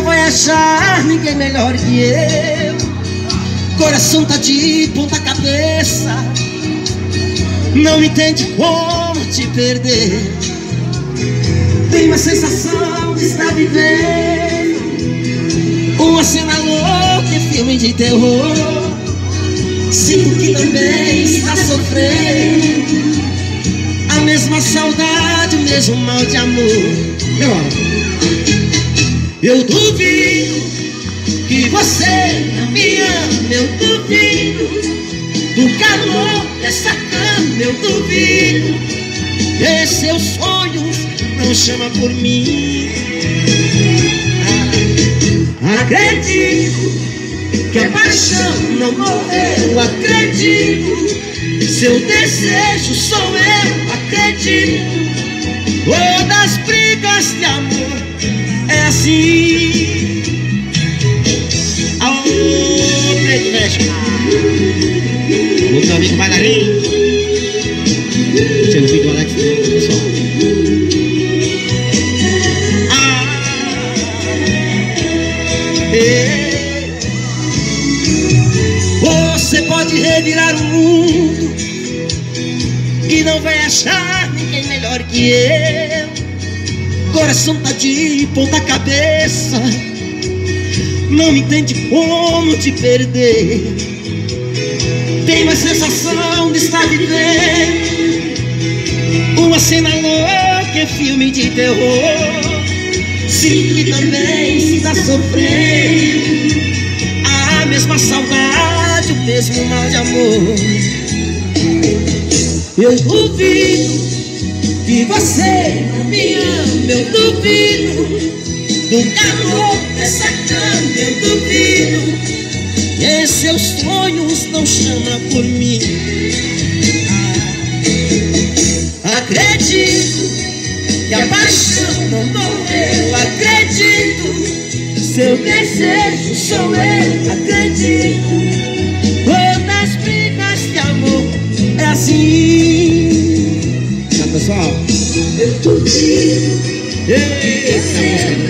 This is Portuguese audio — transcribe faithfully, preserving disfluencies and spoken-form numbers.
vai achar ninguém melhor que eu. Coração tá de ponta cabeça, não entende como te perder. Tem uma sensação de estar vivendo uma cena louca em filme de terror. Sinto que também está sofrendo a mesma saudade, o mesmo mal de amor. Eu duvido que você não me ama, eu duvido do calor dessa cama, eu duvido que seus sonhos não chamam por mim. Ah, acredito que a paixão não morreu, acredito, seu desejo sou eu, acredito. Todas as brigas de amor é assim. Alô, Preto México, o meu amigo bailarino, sendo filho do Alex, pessoal. Ah, é. Você pode revirar o mundo e não vai achar ninguém melhor que eu. Coração tá de ponta cabeça, não entende como te perder. Tem uma sensação de estar vivendo uma cena louca em filme de terror. Sinto que também está sofrendo a mesma saudade, o mesmo mal de amor. Eu duvido que você não me ama, eu duvido do calor dessa cama, eu duvido que seus sonhos não chamam por mim. Ah, acredito que a paixão não morreu, acredito, seu desejo sou eu, acredito. Todas as brigas de amor é assim. Tchau, pessoal. Eu duvido.